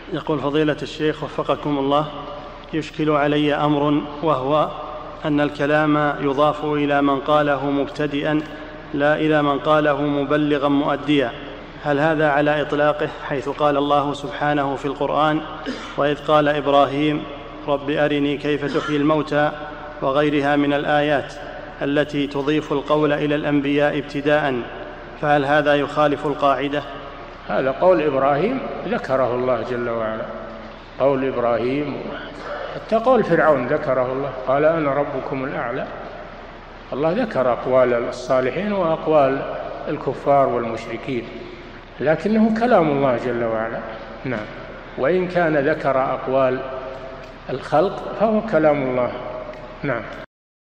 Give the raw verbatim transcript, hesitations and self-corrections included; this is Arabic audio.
يقول فضيلة الشيخ وفقكم الله، يشكل علي أمر، وهو أن الكلام يضاف إلى من قاله مبتدئا لا إلى من قاله مبلغا مؤديا، هل هذا على إطلاقه، حيث قال الله سبحانه في القرآن: وإذ قال إبراهيم رب أرني كيف تحيي الموتى، وغيرها من الآيات التي تضيف القول إلى الأنبياء ابتداء، فهل هذا يخالف القاعدة؟ هذا قول إبراهيم ذكره الله جل وعلا، قول إبراهيم، حتى قول فرعون ذكره الله، قال أنا ربكم الأعلى. الله ذكر أقوال الصالحين وأقوال الكفار والمشركين، لكنه كلام الله جل وعلا. نعم، وإن كان ذكر أقوال الخلق فهو كلام الله. نعم.